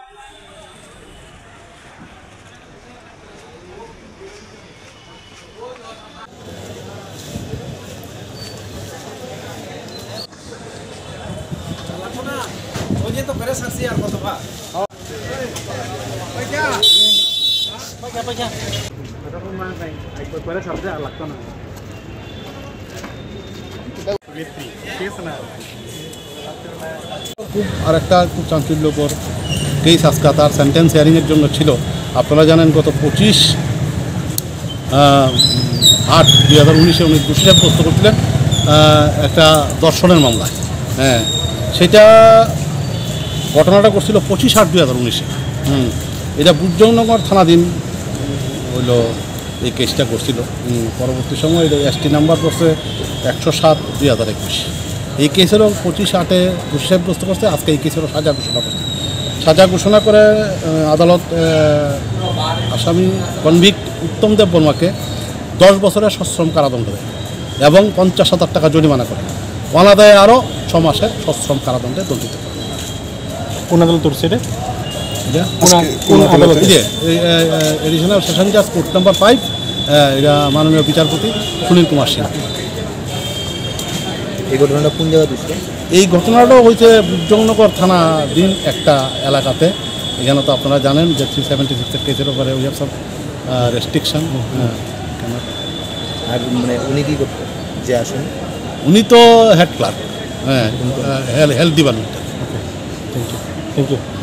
तो मेरे साथी यार को तो बा क्या पैसा এটা তো মান নাই একবার করে সাথে আর লাগতো না কেস না খুব আরেকটা খুব চাঞ্চল্যকর কেস আজকে তার সেন্টেন্স হিয়ারিংয়ের জন্য ছিল। আপনারা জানেন গত 25/8/2019 উনি দোষী সাব্যস্ত করছিলেন একটা ধর্ষণের মামলায়। হ্যাঁ, সেটা ঘটনাটা করছিল 25/8/2019। এটা বুদ্ধনগর থানাধীন হইল এই কেসটা করছিল। পরবর্তী সময় এটা এসটি নাম্বার পড়ছে 107/2021। এই কেসেরও 25/8 দোষী সাব্যস্ত করছে। আজকে এই কেসেরও সাজা ঘোষণা করছে। সাজা ঘোষণা করে আদালত আসামি কনভিক্ট উত্তম দেব বর্মাকে 10 বছরের সশ্রম কারাদণ্ড দেয় এবং 50,000 টাকা জরিমানা করে। অনাদায়ে আরও 6 মাসের সশ্রম কারাদণ্ডে দণ্ডিত করে। কোন আদালত করছে এটা? এডিশনাল সেশন জাজ কোর্ট নাম্বার 5, এটা মাননীয় বিচারপতি সুনীল কুমার সিং। এই ঘটনাটা কোন জায়গায় দিচ্ছে? এই ঘটনাটাও হয়েছে বুদ্ধনগর থানাধীন একটা এলাকাতে। এখানে তো আপনারা জানেন যে 376 কেসের উপরে উই হ্যাভ সাম রেস্ট্রিকশন। আর মানে উনি কী করতেন যে আসেন? উনি তো হেড ক্লার্ক, হ্যাঁ, হেলথ ডিপার্টমেন্টের। Thank you.